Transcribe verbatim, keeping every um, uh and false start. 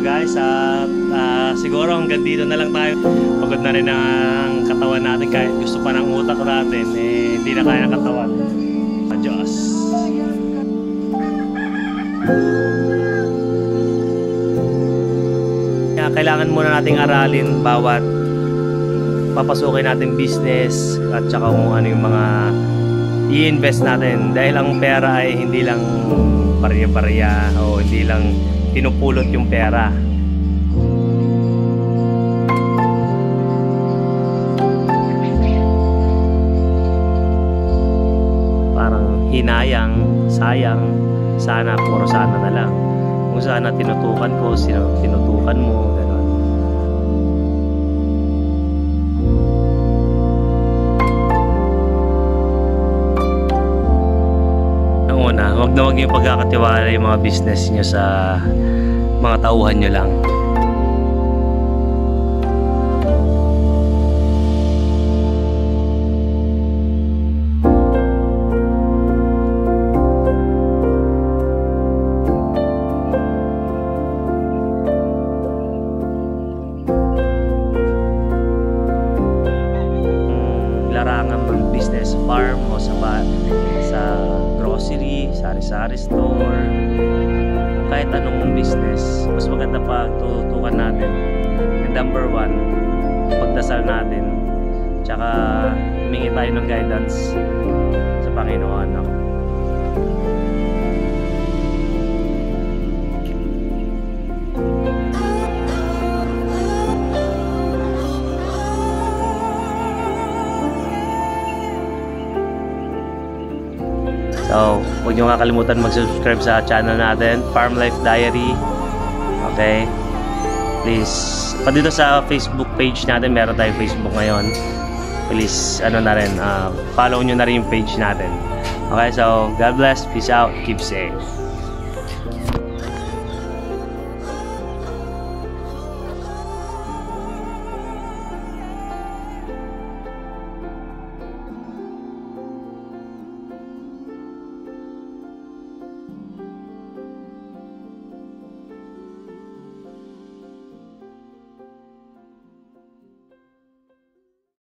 guys, at uh, siguro hanggang dito na lang tayo. Pagod na rin ang katawan natin, kahit gusto pa ng utak natin, eh hindi na kaya ng katawan. Adios. Kaya kailangan muna nating aralin bawat papasukin natin business at saka kung ano yung mga i-invest natin, dahil ang pera ay hindi lang barya-barya o hindi lang pinupulot yung pera. Parang hinayang, sayang, sana, puro sana na lang. Kung sana tinutukan ko, sino tinutukan mo, gano'n. Ang una, huwag na huwag yung pagkakatiwala yung mga business nyo sa mga tauhan nyo lang. Larangan mag-business, farm o sa, sa grocery, sari-sari store, kahit anong business, mas maganda pag tututukan natin. And number one, pagdasal natin, tsaka humingi tayo ng guidance sa Panginoon, no? So, huwag nyo kakalimutan mag-subscribe sa channel natin, Farm Life Diary. Okay? Please, pa dito sa Facebook page natin, meron tayong Facebook ngayon. Please, ano na rin, uh, follow nyo na rin yung page natin. Okay, so, God bless, peace out, keep safe.